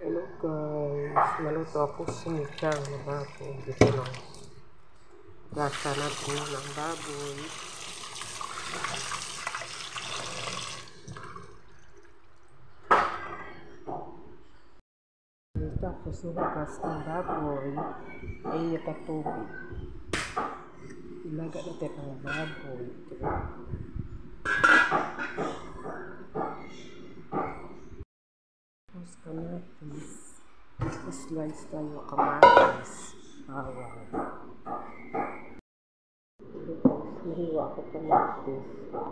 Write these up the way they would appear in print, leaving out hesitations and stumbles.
Hello guys, maluto ako sinigang na baboy. Ito lang. Lasa natin ng baboy. Tapos nabukas ng baboy ay natatubi. Ilaga natin ang baboy. Tapos kamatis. Slice tayo kamatis. Bawang. Nariwa ko kamatis.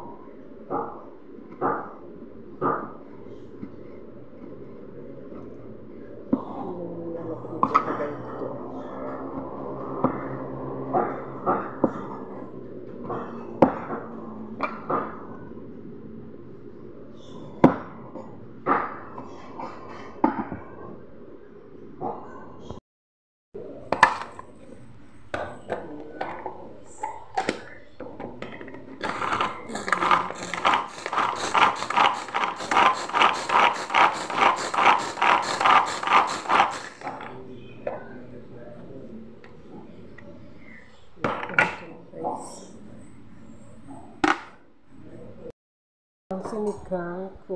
Ang sinigang ko,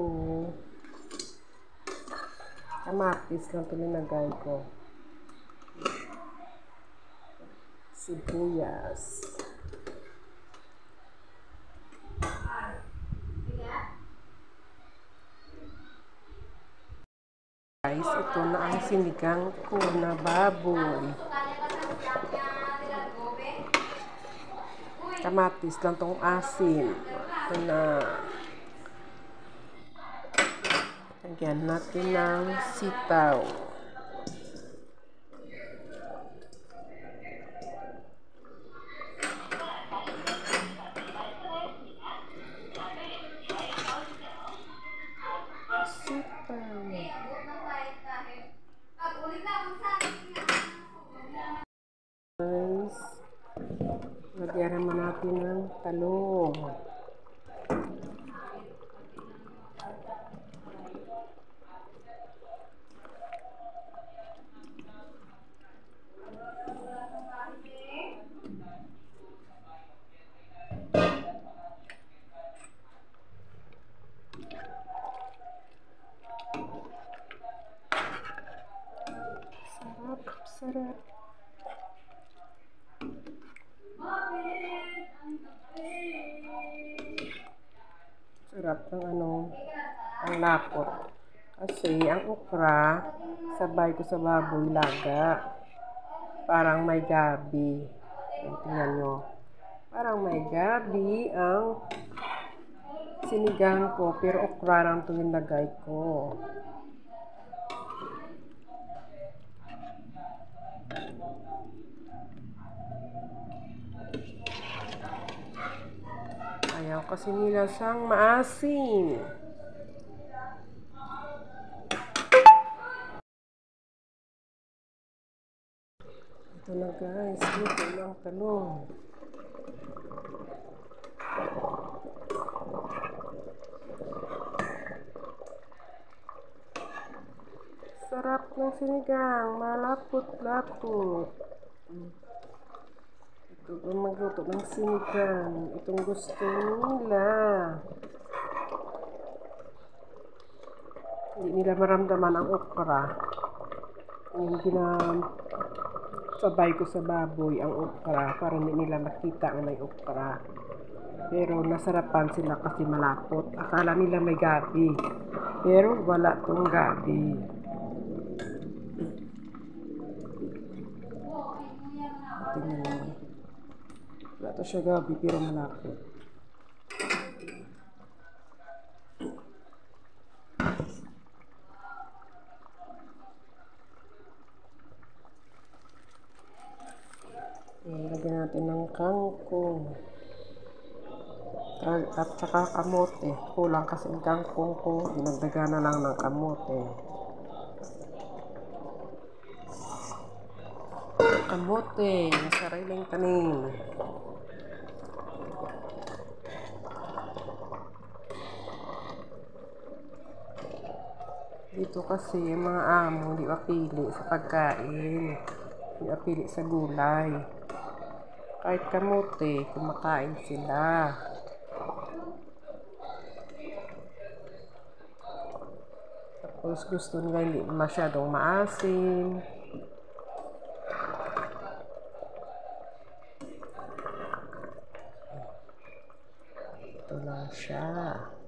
kamatis lang ito linagay ko, sibuyas, guys, ito na ang sinigang ko na baboy. Kamatis lang itong asin. Ito na. Lagyan natin ng sitaw. Guys, lagyan naman natin ng talong. Sarap. Sarap ng ang lapot. Kasi ang okra, sabay ko sa baboy laga. Parang may gabi. Tingnan nyo. Parang may gabi ang sinigang ko, pero okra lang ito nilagay ko. Ayaw kasi nila siyang maasim. Ito na guys, ito lang talong. Sarap ng sinigang, malapot-lapot. Ito ang magluto ng sinigang. Itong gusto nila. Hindi nila maramdaman ang okra. Yung sabay ko sa baboy ang okra para hindi nila makita ang may okra. Pero nasarapan sila kasi malapot. Akala nila may gabi. Pero wala tong gabi. Tingnan mo. Wala to siya gabi pero malapot. Lagyan natin ng kangkong. At saka kamote. Kulang kasi ang kangkong ko. Dinagdagan na lang ng kamote. Kamote. Sariling tanim. Dito kasi yung mga amo hindi mapili sa pagkain. Hindi mapili sa gulay. Kahit kamote, kumakain sila. Tapos gusto nila hindi masyadong maasim. Ito lang siya.